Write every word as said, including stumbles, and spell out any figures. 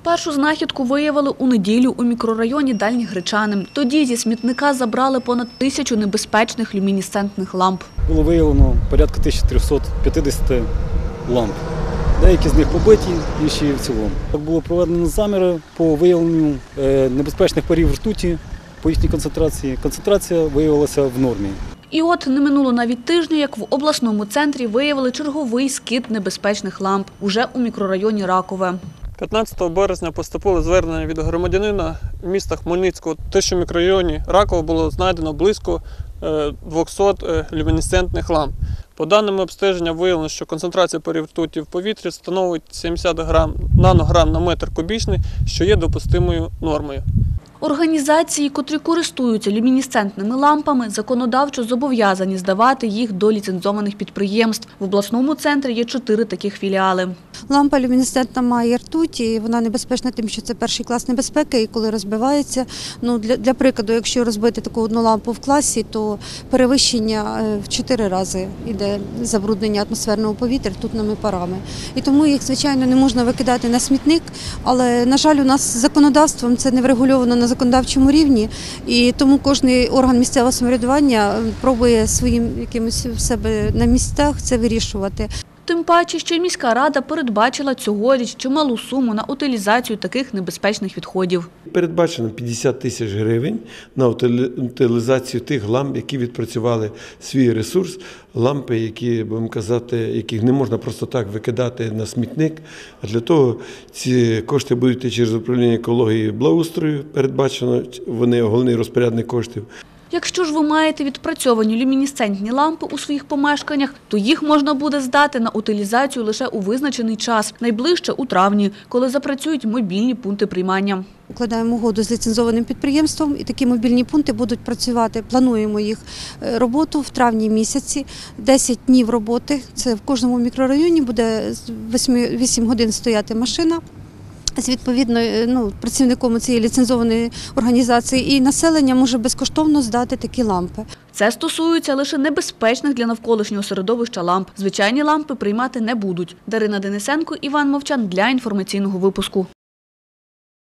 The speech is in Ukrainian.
Першу знахідку виявили у неділю у мікрорайоні Дальні Гречани. Тоді зі смітника забрали понад тисячу небезпечних люмінесцентних ламп. Було виявлено порядка тисячі трьохсот п'ятдесят ламп. Деякі з них побиті, інші в цілому. Так було проведено заміри по виявленню небезпечних парів ртуті по їхній концентрації. Концентрація виявилася в нормі. І от не минуло навіть тижня, як в обласному центрі виявили черговий скид небезпечних ламп уже у мікрорайоні Ракове. п'ятнадцятого березня поступило звернення від громадянина міста Хмельницького, те, що в мікрорайоні Ракове було знайдено близько двохсот люмінесцентних ламп. По даним обстеження виявлено, що концентрація парів ртуті в повітрі становить сімдесят грам, нанограм на метр кубічний, що є допустимою нормою. Організації, котрі користуються люмінесцентними лампами, законодавчо зобов'язані здавати їх до ліцензованих підприємств. В обласному центрі є чотири таких філіали. Лампа люмінесцентна має ртуть, і вона небезпечна тим, що це перший клас небезпеки, і коли розбивається, ну, для, для прикладу, якщо розбити таку одну лампу в класі, то перевищення в чотири рази йде забруднення атмосферного повітря ртутними парами. І тому їх, звичайно, не можна викидати на смітник, але, на жаль, у нас законодавством це не врегульовано на законодавчому рівні, і тому кожен орган місцевого самоврядування пробує своїм якимось в себе на місцях це вирішувати. Тим паче, що й міська рада передбачила цьогоріч чималу суму на утилізацію таких небезпечних відходів. Передбачено п'ятдесят тисяч гривень на утилізацію тих ламп, які відпрацювали свій ресурс, лампи, які, будемо казати, яких не можна просто так викидати на смітник. А для того ці кошти будуть йти через управління екології і благоустрою, передбачено, вони головний розпорядник коштів. Якщо ж ви маєте відпрацьовані люмінесцентні лампи у своїх помешканнях, то їх можна буде здати на утилізацію лише у визначений час, найближче у травні, коли запрацюють мобільні пункти приймання. Укладаємо угоду з ліцензованим підприємством, і такі мобільні пункти будуть працювати. Плануємо їх роботу в травні місяці. десять днів роботи. Це в кожному мікрорайоні буде вісім годин стояти машина з відповідно ну, працівником цієї ліцензованої організації, і населення може безкоштовно здати такі лампи. Це стосується лише небезпечних для навколишнього середовища ламп. Звичайні лампи приймати не будуть. Дарина Денисенко, Іван Мовчан для інформаційного випуску.